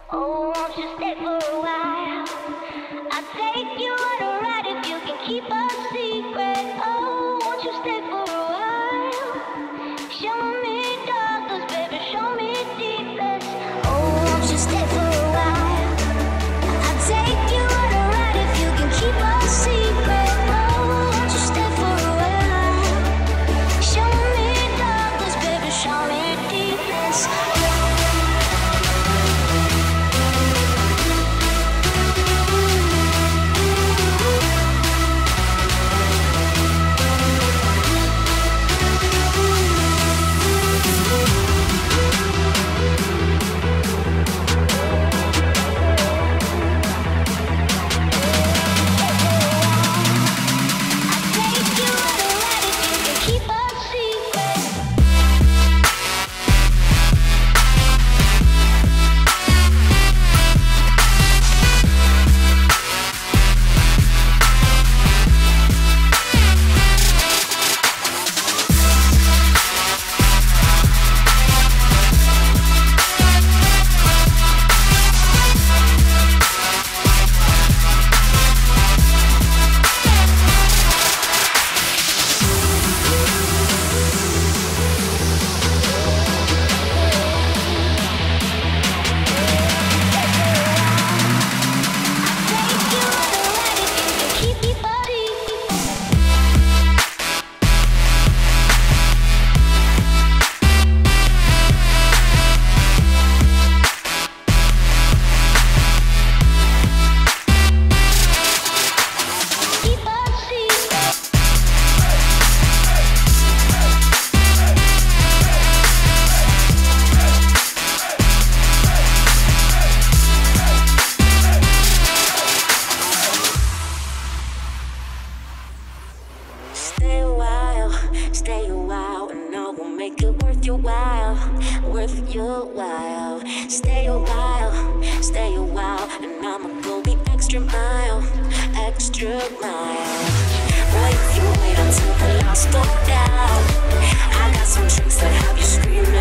Oh, won't you stay for a while? I'll take you on a ride if you can keep a secret. Oh, won't you stay for a while? Show me darkness, baby, show me deepness. Oh, won't you stay for a while? I'll take you on a ride if you can keep a secret. Oh, won't you stay for a while? Show me darkness, baby, show me deepness. Stay a while, and I will make it worth your while, worth your while. Stay a while, and I'ma go the extra mile, extra mile. Boy, if you wait until the lights go down, I got some tricks that have you screaming.